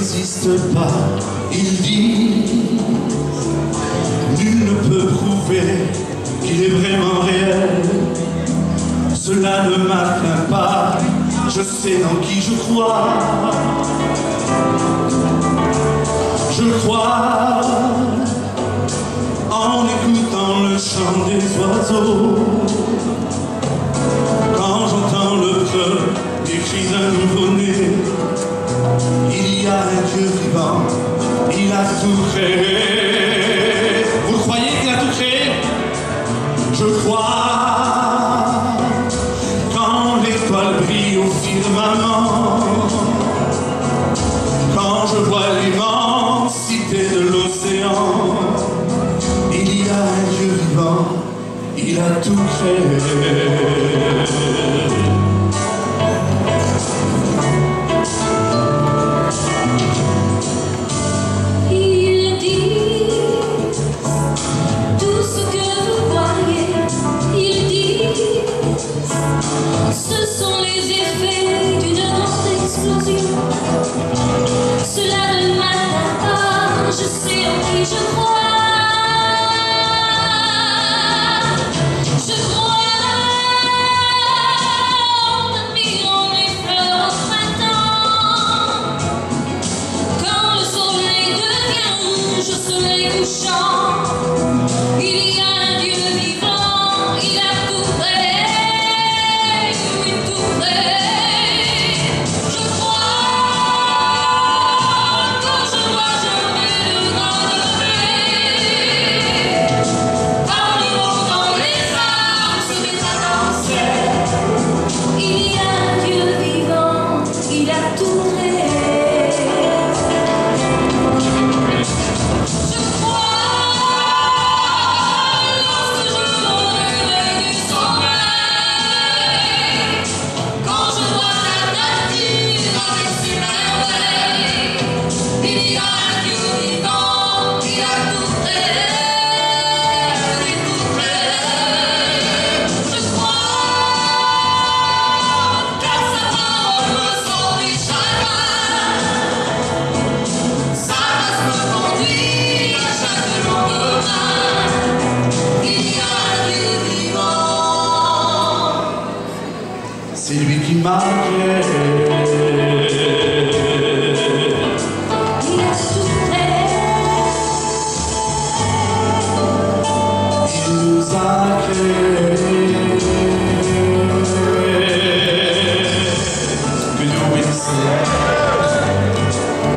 n'existe pas, il dit. Nul ne peut prouver qu'il est vraiment réel. Cela ne m'atteint pas, je sais en qui je crois. Je crois en écoutant le chant des oiseaux. Quand j'entends le pleur des cris d'un nouveau-né, il y a un Dieu vivant, il a tout créé. Vous croyez qu'il a tout créé? Je crois. Quand l'étoile brille au firmament, quand je vois l'immensité de l'océan, il y a un Dieu vivant, il a tout créé.